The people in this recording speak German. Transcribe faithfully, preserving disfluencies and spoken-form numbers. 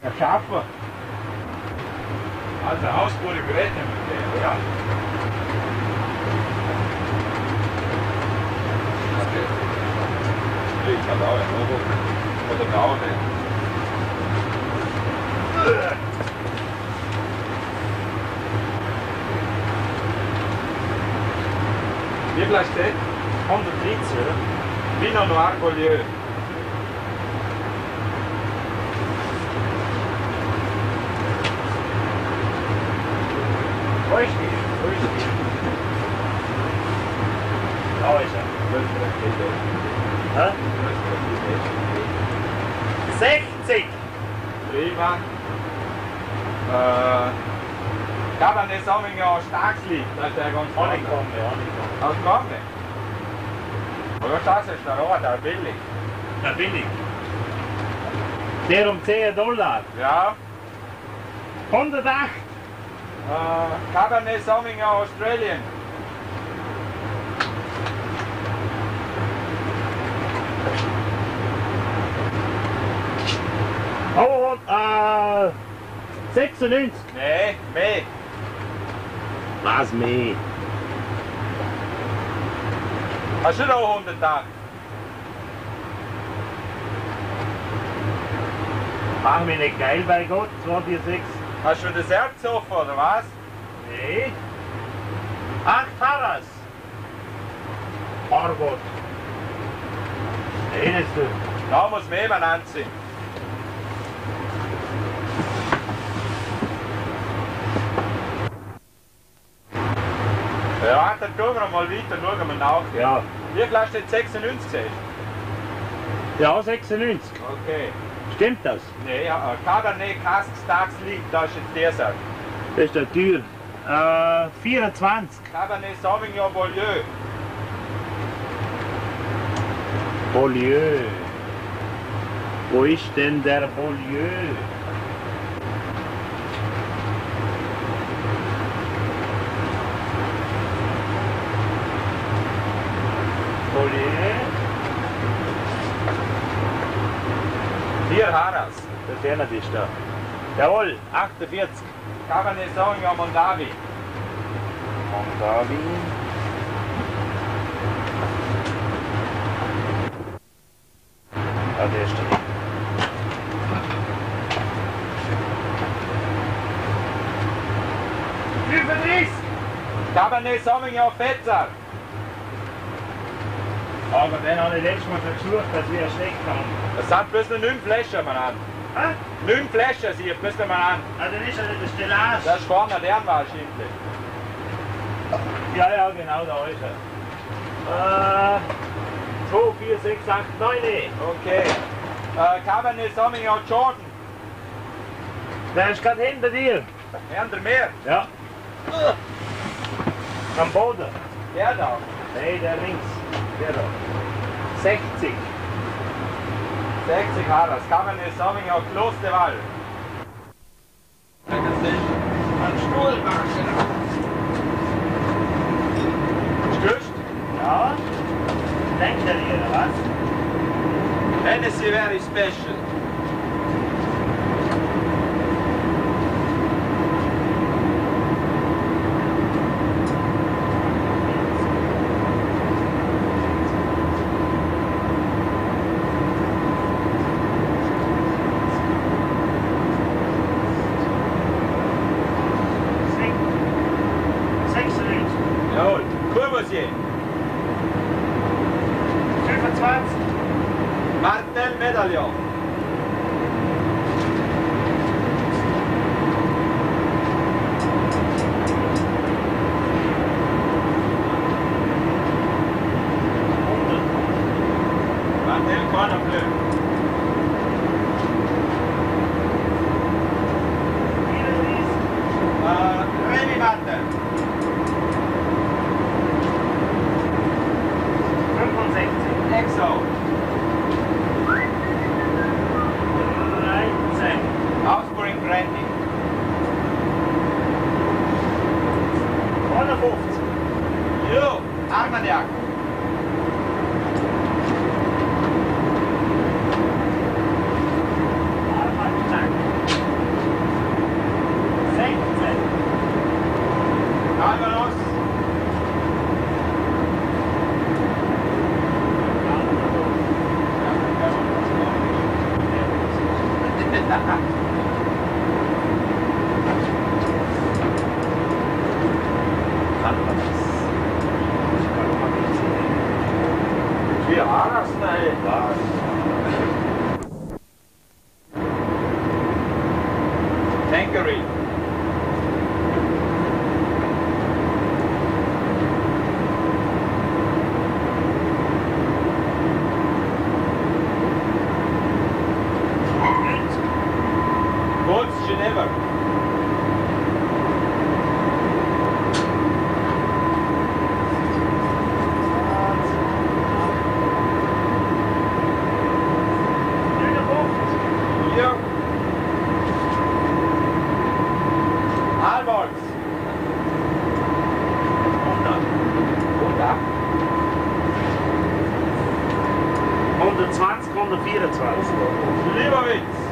Ja, Schafer. Also Ausbruch im Gerät mit der, ja. Ich kann auch ein Logo oder Braune. Wie viel steht? hundertdreizig, oder? Pinot Noir Beaulieu. Wo ist die? Wo ist die? Da ist er. Hä? sechzig! Prima. Äh, Cabernet Sauvignon Starkslied, das ist der ganz Honeycomb, ja, Honeycomb. Aus Kamne. Oder das ist der Rohr, der billig. Na billig. Der um zehn Dollar. Ja. hundertacht. Äh, Cabernet Sauvignon Australian. Oh, äh, sechsundneunzig. Nee, mehr. Was mehr? Hast du noch hundertacht? Mach mich nicht geil bei Gott, zwei, vier, sechs. Hast du das Herz offen oder was? Nee. Acht Harras. Arbot. Nee, das du. Da muss mehr jemand anziehen. Ja, dann gehen wir mal weiter, schauen wir nach. Ja. Wie viel hast du jetzt sechsundneunzig gesehen? Ja, sechsundneunzig. Okay. Stimmt das? Nee, ja, Cabernet Cask Starkslied, das ist jetzt der Sack. Das ist der Tür. Äh, vierundzwanzig. Cabernet Sauvignon Beaulieu. Beaulieu. Wo ist denn der Beaulieu? Beaulieu? Vier Harras. Der Ferner ist da. Jawohl, achtundvierzig. Cabernet Sauvignon Mondavi. Mondavi. Ah, der ist da. fünfunddreißig. Cabernet Sauvignon Fetzer. Aber den habe ich letztes Mal versucht, dass wir schlecht haben. Das sind bloß noch neun Flaschen, man an. Hä? Neun Flaschen, sieh, bloß noch mal an. Ah, dann ist er nicht der Stellage. Das ist vorne der wahrscheinlich. Ja, ja, genau, da ist er. Äh, zwei, vier, sechs, acht, neun. Okay. Äh, Cabernet Sauvignon Jordan. Der ist gerade hinter dir. Hinter mir. Ja. Am Boden. Der da. Nee, der links. Der da. sechzig. sechzig Harras. Cabernet Sauvignon Klosterwall. Da kannst du nicht einen Stuhl waschen. Stürzt? Ja. Denkt er dir, oder was? Hennessy very special. sechsundneunzig. Jawohl. Courvoisier. fünfundzwanzig. Martel Medaillon. Kann man das? Ja, das ist was. Tangerine. Golds Geneva. Hier. Albolz. hundert. hundert. hundertzwanzig, hundertvierundzwanzig. Liebowitz.